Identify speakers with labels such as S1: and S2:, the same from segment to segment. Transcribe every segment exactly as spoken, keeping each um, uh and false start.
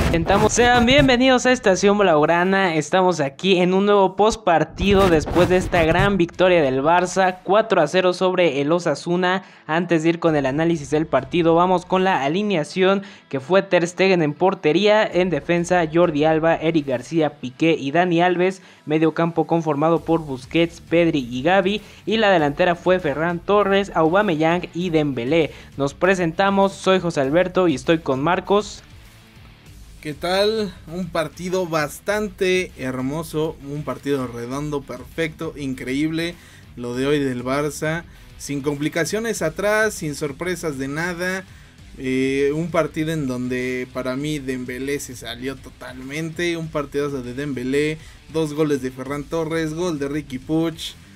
S1: Intentamos. Sean bienvenidos a Estación Blaugrana. Estamos aquí en un nuevo post partido después de esta gran victoria del Barça, cuatro a cero sobre el Osasuna. Antes de ir con el análisis del partido, vamos con la alineación, que fue Ter Stegen en portería, en defensa Jordi Alba, Eric García, Piqué y Dani Alves, medio campo conformado por Busquets, Pedri y Gavi, y la delantera fue Ferran Torres, Aubameyang y Dembélé. Nos presentamos, soy José Alberto y estoy con Marcos.
S2: ¿Qué tal? Un partido bastante hermoso, un partido redondo, perfecto, increíble, lo de hoy del Barça, sin complicaciones atrás, sin sorpresas de nada, eh, un partido en donde para mí Dembélé se salió totalmente, un partidazo de Dembélé, dos goles de Ferran Torres, gol de Riqui Puig,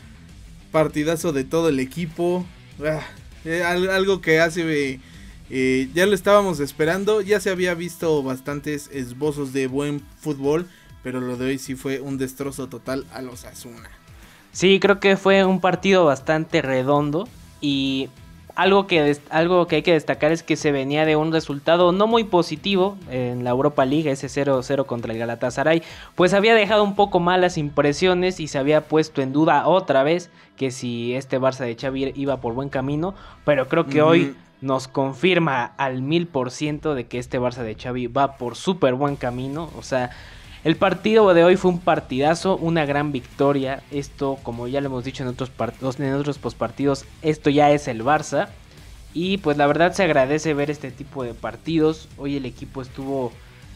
S2: partidazo de todo el equipo, ah, eh, algo que hace... Eh, ya lo estábamos esperando, ya se había visto bastantes esbozos de buen fútbol, pero lo de hoy sí fue un destrozo total a los Osasuna.
S1: Sí, creo que fue un partido bastante redondo y algo que, algo que hay que destacar es que se venía de un resultado no muy positivo en la Europa League, ese cero cero contra el Galatasaray, pues había dejado un poco malas impresiones y se había puesto en duda otra vez que si este Barça de Xavi iba por buen camino, pero creo que mm. hoy nos confirma al mil por ciento de que este Barça de Xavi va por súper buen camino. O sea, el partido de hoy fue un partidazo, una gran victoria. Esto, como ya lo hemos dicho en otros partidos, en otros postpartidos, esto ya es el Barça. Y pues la verdad se agradece ver este tipo de partidos. Hoy el equipo estuvo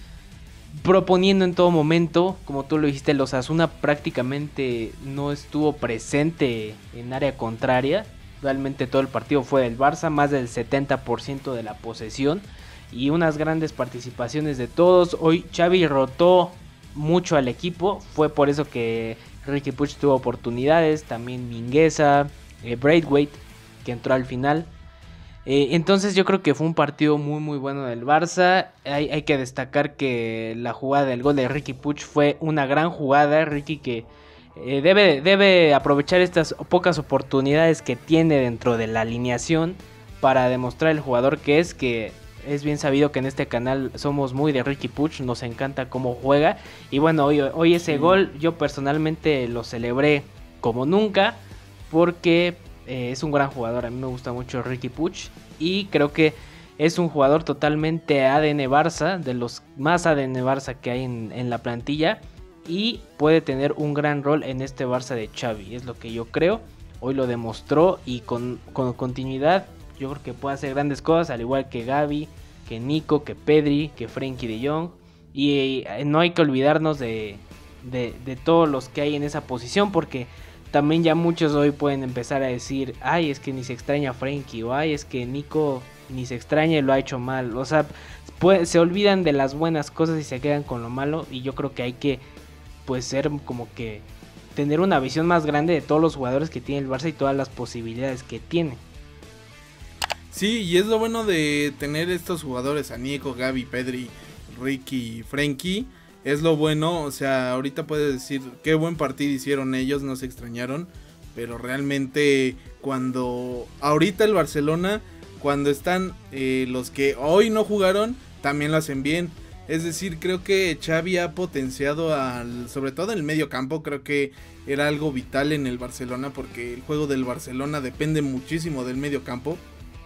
S1: proponiendo en todo momento, como tú lo dijiste, los Osasuna prácticamente no estuvo presente en área contraria. Realmente todo el partido fue del Barça, más del setenta por ciento de la posesión y unas grandes participaciones de todos. Hoy Xavi rotó mucho al equipo, fue por eso que Riqui Puig tuvo oportunidades, también Mingueza, eh, Braithwaite, que entró al final. Eh, entonces yo creo que fue un partido muy muy bueno del Barça. Hay, hay que destacar que la jugada del gol de Riqui Puig fue una gran jugada. Riqui que Eh, debe, debe aprovechar estas pocas oportunidades que tiene dentro de la alineación para demostrar el jugador que es, que es bien sabido que en este canal somos muy de Riqui Puig, nos encanta cómo juega y bueno, hoy, hoy ese sí. gol yo personalmente lo celebré como nunca porque eh, es un gran jugador, a mí me gusta mucho Riqui Puig y creo que es un jugador totalmente A D N Barça, de los más A D N Barça que hay en, en la plantilla. Y puede tener un gran rol en este Barça de Xavi, es lo que yo creo. Hoy lo demostró y con, con continuidad yo creo que puede hacer grandes cosas, al igual que Gavi, que Nico, que Pedri, que Frenkie de Jong. Y eh, no hay que olvidarnos de, de, de todos los que hay en esa posición, porque también ya muchos hoy pueden empezar a decir, ay, es que ni se extraña a Frenkie, o ay, es que Nico ni se extraña y lo ha hecho mal. O sea, pues, se olvidan de las buenas cosas y se quedan con lo malo, y yo creo que hay que pues ser como que tener una visión más grande de todos los jugadores que tiene el Barça y todas las posibilidades que tiene.
S2: Sí, y es lo bueno de tener estos jugadores, a Nico, Gavi, Pedri, Riqui, Frenkie, es lo bueno, o sea, ahorita puedes decir qué buen partido hicieron ellos, no se extrañaron, pero realmente cuando ahorita el Barcelona, cuando están eh, los que hoy no jugaron, también lo hacen bien. Es decir, creo que Xavi ha potenciado al, sobre todo en el medio campo, creo que era algo vital en el Barcelona porque el juego del Barcelona depende muchísimo del medio campo.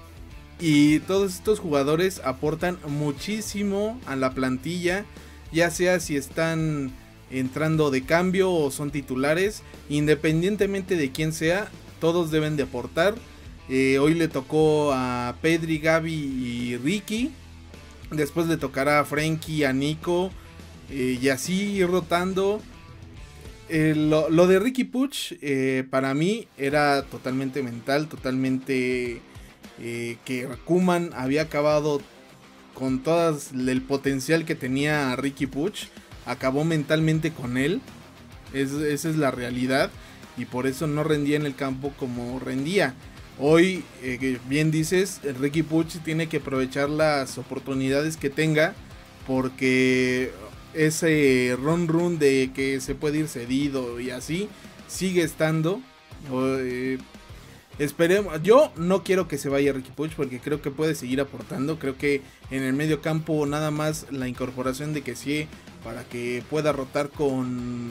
S2: Y todos estos jugadores aportan muchísimo a la plantilla, ya sea si están entrando de cambio o son titulares, independientemente de quién sea, todos deben de aportar. Eh, hoy le tocó a Pedri, Gavi y Riqui. Después le tocará a Frenkie, a Nico, eh, y así ir rotando. Eh, lo, lo de Riqui Puig, eh, para mí era totalmente mental, totalmente eh, que Koeman había acabado con todo el potencial que tenía Riqui Puig. Acabó mentalmente con él, es, esa es la realidad, y por eso no rendía en el campo como rendía. Hoy, eh, bien dices, Riqui Puig tiene que aprovechar las oportunidades que tenga, porque ese run run de que se puede ir cedido y así sigue estando. Eh, Esperemos, yo no quiero que se vaya Riqui Puig porque creo que puede seguir aportando. Creo que en el medio campo nada más la incorporación de Kessie para que pueda rotar con...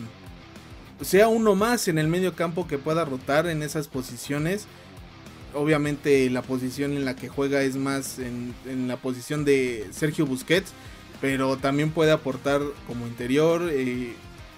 S2: sea uno más en el medio campo que pueda rotar en esas posiciones. Obviamente la posición en la que juega es más en, en la posición de Sergio Busquets, pero también puede aportar como interior. Eh,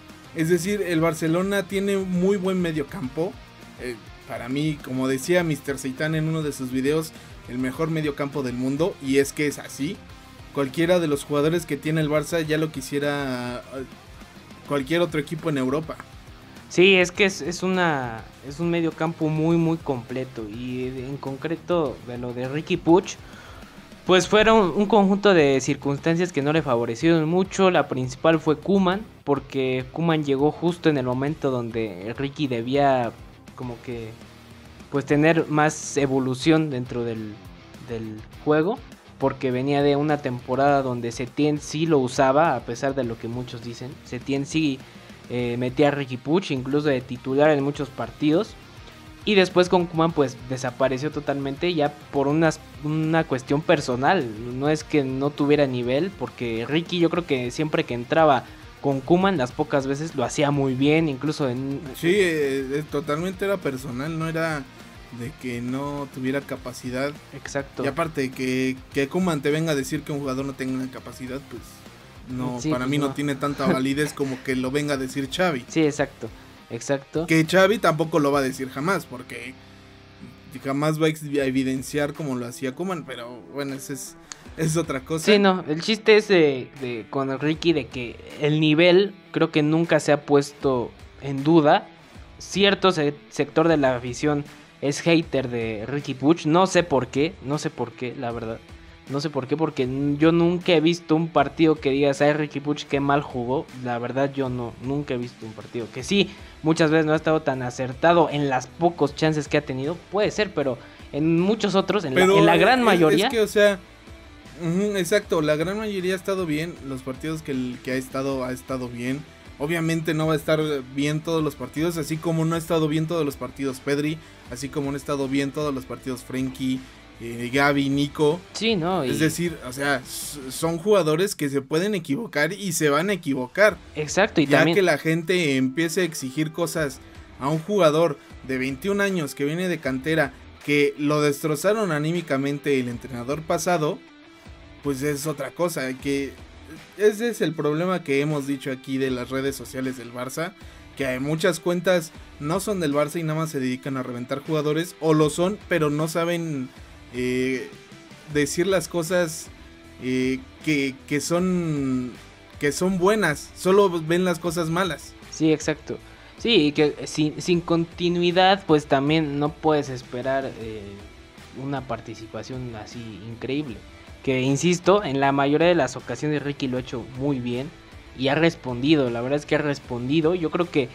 S2: es decir, el Barcelona tiene muy buen medio campo. Eh, Para mí, como decía míster Seitán en uno de sus videos, el mejor mediocampo del mundo, y es que es así. Cualquiera de los jugadores que tiene el Barça ya lo quisiera cualquier otro equipo en Europa.
S1: Sí, es que es, es una es un mediocampo muy muy completo, y en concreto de lo de Riqui Puig, pues fueron un conjunto de circunstancias que no le favorecieron mucho. La principal fue Koeman, porque Koeman llegó justo en el momento donde Riqui debía como que pues tener más evolución dentro del, del juego, porque venía de una temporada donde Setién sí lo usaba, a pesar de lo que muchos dicen. Setién sí eh, metía a Riqui Puig incluso de titular en muchos partidos, y después con Koeman pues desapareció totalmente, ya por unas, una cuestión personal. No es que no tuviera nivel, porque Riqui, yo creo que siempre que entraba con Koeman, las pocas veces lo hacía muy bien, incluso en...
S2: Sí, eh, totalmente era personal, no era de que no tuviera capacidad.
S1: Exacto.
S2: Y aparte de que, que Koeman te venga a decir que un jugador no tenga capacidad, pues no,
S1: sí,
S2: para
S1: pues
S2: mí no.
S1: no
S2: tiene tanta validez como que lo venga a decir Xavi.
S1: Sí, exacto, exacto.
S2: Que Xavi tampoco lo va a decir jamás, porque jamás va a evidenciar como lo hacía Koeman, pero bueno, ese es... es otra cosa.
S1: Sí, no, el chiste es de, de con Riqui de que el nivel creo que nunca se ha puesto en duda. Cierto se, sector de la afición es hater de Riqui Puig, no sé por qué, no sé por qué, la verdad. No sé por qué, porque yo nunca he visto un partido que digas, ay, Riqui Puig qué mal jugó. La verdad yo no, nunca he visto un partido. Que sí, muchas veces no ha estado tan acertado en las pocos chances que ha tenido, puede ser, pero en muchos otros, en, la, en la gran
S2: es,
S1: mayoría...
S2: Es que, o sea... Uh-huh, exacto, la gran mayoría ha estado bien. Los partidos que, el, que ha estado ha estado bien. Obviamente no va a estar bien todos los partidos, así como no ha estado bien todos los partidos Pedri, así como no ha estado bien todos los partidos Frenkie, eh, Gavi, Nico.
S1: Sí, no. Y...
S2: es decir, o sea, son jugadores que se pueden equivocar y se van a equivocar.
S1: Exacto, y
S2: ya
S1: también...
S2: que la gente empiece a exigir cosas a un jugador de veintiún años que viene de cantera, que lo destrozaron anímicamente el entrenador pasado, pues es otra cosa. Que ese es el problema que hemos dicho aquí de las redes sociales del Barça, que hay muchas cuentas no son del Barça y nada más se dedican a reventar jugadores, o lo son pero no saben eh, decir las cosas eh, que, que son que son buenas, solo ven las cosas malas.
S1: Sí, exacto. Sí, y que sin, sin continuidad pues también no puedes esperar eh, una participación así increíble. Que insisto, en la mayoría de las ocasiones Riqui lo ha hecho muy bien y ha respondido, la verdad es que ha respondido. Yo creo que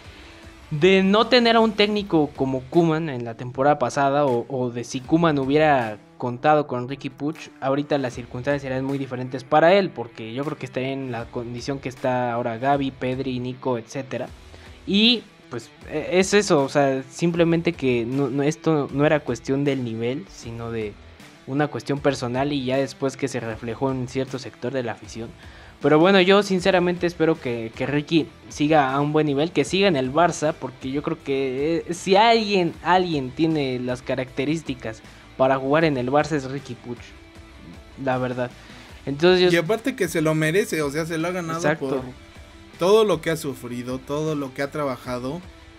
S1: de no tener a un técnico como Koeman en la temporada pasada, o, o de si Koeman hubiera contado con Riqui Puig, ahorita las circunstancias serían muy diferentes para él, porque yo creo que estaría en la condición que está ahora Gavi, Pedri, Nico, etcétera. Y pues es eso, o sea, simplemente que no, no, esto no era cuestión del nivel, sino de una cuestión personal, y ya después que se reflejó en cierto sector de la afición. Pero bueno, yo sinceramente espero que, que Riqui siga a un buen nivel, que siga en el Barça, porque yo creo que eh, si alguien, alguien tiene las características para jugar en el Barça es Riqui Puig, la verdad. Entonces yo...
S2: Y aparte que se lo merece, o sea, se lo ha ganado. Exacto. Por todo lo que ha sufrido, todo lo que ha trabajado.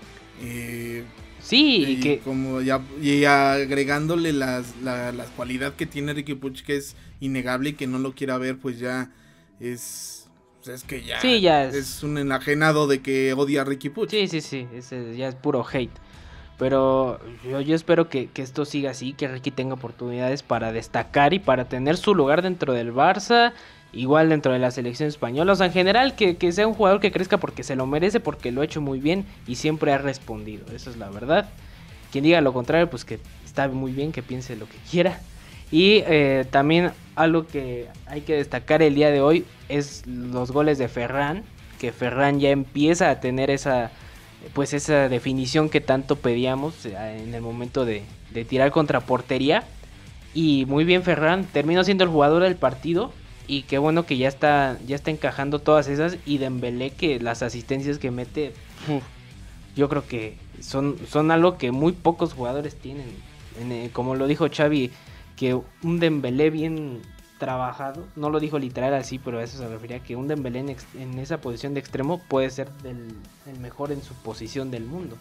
S2: Eh,
S1: sí,
S2: y,
S1: y que...
S2: como ya, y agregándole las, la, la cualidad que tiene Riqui Puig, que es innegable, y que no lo quiera ver, pues ya es... es que ya,
S1: sí, ya es...
S2: es un enajenado de que odia a Riqui Puig.
S1: Sí, sí, sí, es, ya es puro hate. Pero yo, yo espero que, que esto siga así, que Riqui tenga oportunidades para destacar y para tener su lugar dentro del Barça, igual dentro de la selección española. O sea, en general que, que sea un jugador que crezca porque se lo merece, porque lo ha hecho muy bien y siempre ha respondido. Eso es la verdad. Quien diga lo contrario, pues que está muy bien, que piense lo que quiera. Y eh, también algo que hay que destacar el día de hoy es los goles de Ferran, que Ferran ya empieza a tener esa... pues esa definición que tanto pedíamos en el momento de, de tirar contra portería. Y muy bien Ferran, terminó siendo el jugador del partido. Y qué bueno que ya está, ya está encajando todas esas. Y Dembélé, que las asistencias que mete, uf, yo creo que son, son algo que muy pocos jugadores tienen. En, como lo dijo Xavi, que un Dembélé bien trabajado, no lo dijo literal así, pero a eso se refería, que un Dembélé en, ex, en esa posición de extremo puede ser del, el mejor en su posición del mundo.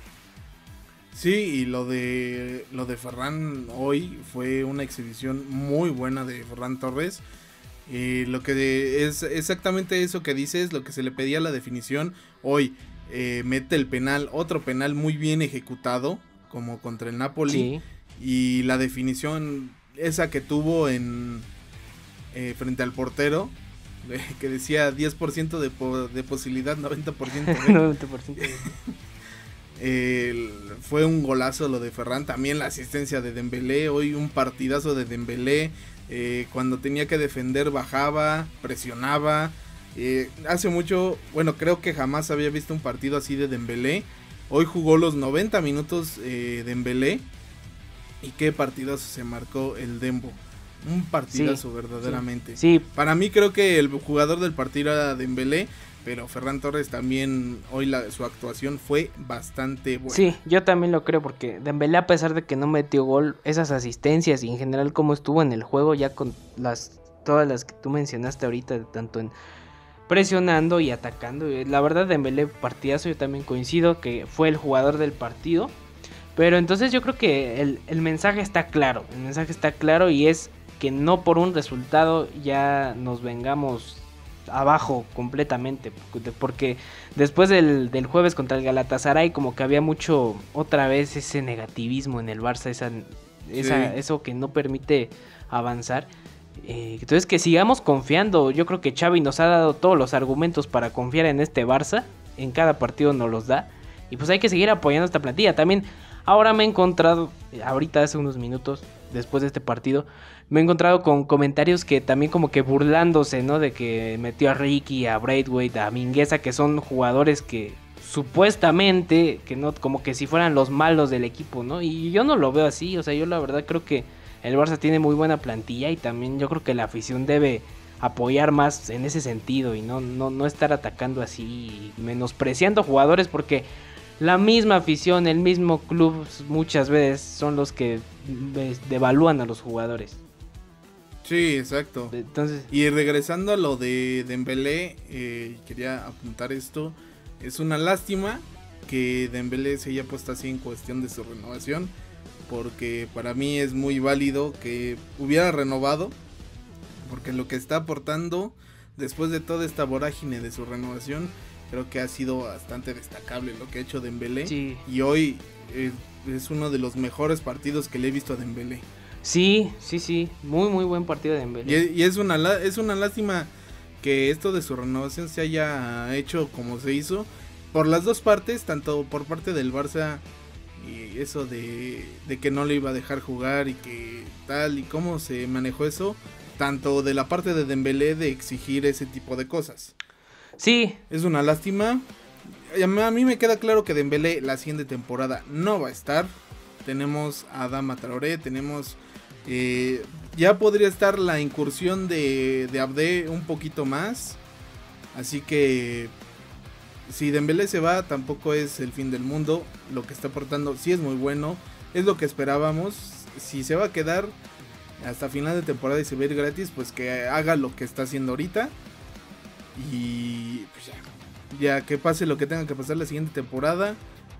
S2: Sí, y lo de lo de Ferran hoy fue una exhibición muy buena de Ferran Torres. Y lo que de, es exactamente eso que dices, lo que se le pedía la definición. Hoy eh, mete el penal, otro penal muy bien ejecutado, como contra el Napoli.
S1: Sí.
S2: Y la definición esa que tuvo en eh, frente al portero, eh, que decía diez por ciento de, po- de posibilidad, noventa por ciento de...
S1: noventa por ciento de...
S2: Eh, fue un golazo lo de Ferran, también la asistencia de Dembélé, hoy un partidazo de Dembélé, eh, cuando tenía que defender bajaba, presionaba, eh, hace mucho, bueno creo que jamás había visto un partido así de Dembélé, hoy jugó los noventa minutos eh, Dembélé, y qué partidazo se marcó el Dembo, un partidazo sí, verdaderamente,
S1: sí.
S2: Para mí creo que el jugador del partido era Dembélé, pero Ferran Torres también, hoy la, su actuación fue bastante buena.
S1: Sí, yo también lo creo, porque Dembélé, a pesar de que no metió gol, esas asistencias y en general cómo estuvo en el juego, ya con las todas las que tú mencionaste ahorita, tanto en presionando y atacando, la verdad Dembélé partidazo, yo también coincido que fue el jugador del partido. Pero entonces yo creo que el, el mensaje está claro, el mensaje está claro y es que no por un resultado ya nos vengamos abajo completamente, porque después del, del jueves contra el Galatasaray como que había mucho otra vez ese negativismo en el Barça, esa, esa, sí. Eso que no permite avanzar, eh, entonces que sigamos confiando. Yo creo que Xavi nos ha dado todos los argumentos para confiar en este Barça, en cada partido nos los da, y pues hay que seguir apoyando esta plantilla. También ahora me he encontrado, ahorita hace unos minutos después de este partido, me he encontrado con comentarios que también como que burlándose, ¿no? De que metió a Ricky, a Braithwaite, a Mingueza, que son jugadores que supuestamente, que no, como que si fueran los malos del equipo, ¿no? Y yo no lo veo así, o sea, yo la verdad creo que el Barça tiene muy buena plantilla y también yo creo que la afición debe apoyar más en ese sentido y no, no, no estar atacando así, menospreciando jugadores, porque la misma afición, el mismo club muchas veces son los que devalúan a los jugadores.
S2: Sí, exacto.
S1: Entonces,
S2: y regresando a lo de Dembélé, eh, quería apuntar esto. Es una lástima que Dembélé se haya puesto así en cuestión de su renovación, porque para mí es muy válido que hubiera renovado, porque lo que está aportando después de toda esta vorágine de su renovación, creo que ha sido bastante destacable lo que ha hecho Dembélé.
S1: Sí.
S2: Y hoy eh, es uno de los mejores partidos que le he visto a Dembélé.
S1: Sí, sí, sí, muy muy buen partido de Dembélé.
S2: Y, y es una es una lástima que esto de su renovación se haya hecho como se hizo por las dos partes, tanto por parte del Barça y eso de, de que no le iba a dejar jugar y que tal y cómo se manejó eso, tanto de la parte de Dembélé de exigir ese tipo de cosas.
S1: Sí,
S2: es una lástima. A mí me queda claro que Dembélé la siguiente temporada no va a estar. Tenemos a Adama Traoré, tenemos eh, ya podría estar la incursión de, de Abde un poquito más. Así que si Dembélé se va, tampoco es el fin del mundo. Lo que está aportando sí es muy bueno, es lo que esperábamos. Si se va a quedar hasta final de temporada y se va a ir gratis, pues que haga lo que está haciendo ahorita. Y pues ya, ya que pase lo que tenga que pasar la siguiente temporada.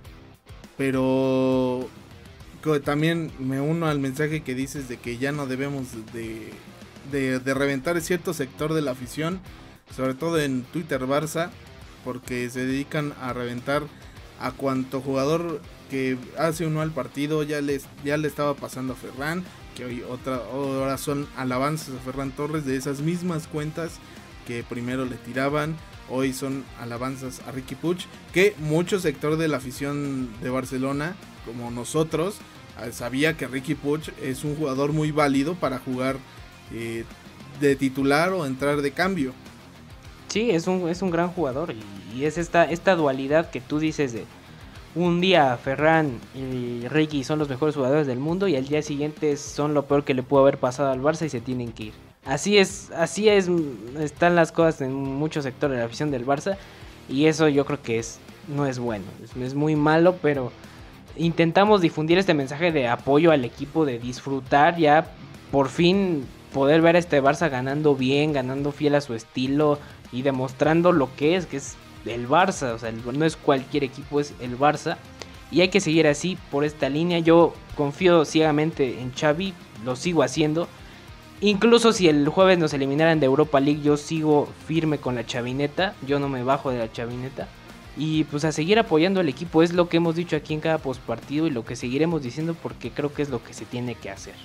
S2: Pero también me uno al mensaje que dices de que ya no debemos de, de, de reventar cierto sector de la afición, sobre todo en Twitter Barça, porque se dedican a reventar a cuanto jugador que hace uno al partido. Ya les ya le estaba pasando a Ferran, que hoy otra ahora son alabanzas a Ferran Torres de esas mismas cuentas que primero le tiraban. Hoy son alabanzas a Riqui Puig, que mucho sector de la afición de Barcelona, como nosotros, sabía que Riqui Puig es un jugador muy válido para jugar eh, de titular o entrar de cambio.
S1: Sí, es un, es un gran jugador y, y es esta, esta dualidad que tú dices de un día Ferran y Ricky son los mejores jugadores del mundo y al día siguiente son lo peor que le pudo haber pasado al Barça y se tienen que ir. Así es, así es, están las cosas en muchos sectores de la afición del Barça y eso yo creo que es no es bueno, es, es muy malo, pero intentamos difundir este mensaje de apoyo al equipo, de disfrutar ya por fin poder ver a este Barça ganando bien, ganando fiel a su estilo y demostrando lo que es, que es el Barça, o sea, no es cualquier equipo, es el Barça y hay que seguir así por esta línea. Yo confío ciegamente en Xavi, lo sigo haciendo, incluso si el jueves nos eliminaran de Europa League, yo sigo firme con la chavineta, yo no me bajo de la chavineta y pues a seguir apoyando al equipo, es lo que hemos dicho aquí en cada postpartido y lo que seguiremos diciendo porque creo que es lo que se tiene que hacer.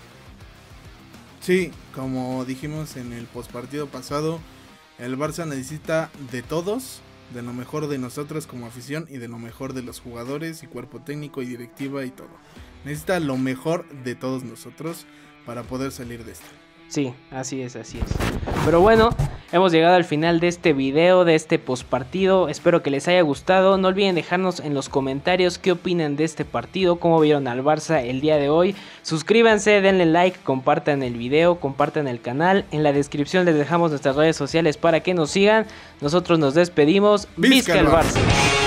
S2: Sí, como dijimos en el postpartido pasado, el Barça necesita de todos, de lo mejor de nosotros como afición y de lo mejor de los jugadores y cuerpo técnico y directiva y todo. Necesita lo mejor de todos nosotros para poder salir de esto.
S1: Sí, así es, así es. Pero bueno, hemos llegado al final de este video, de este postpartido. Espero que les haya gustado. No olviden dejarnos en los comentarios qué opinan de este partido, cómo vieron al Barça el día de hoy. Suscríbanse, denle like, compartan el video, compartan el canal. En la descripción les dejamos nuestras redes sociales para que nos sigan. Nosotros nos despedimos. ¡Vizca el Barça!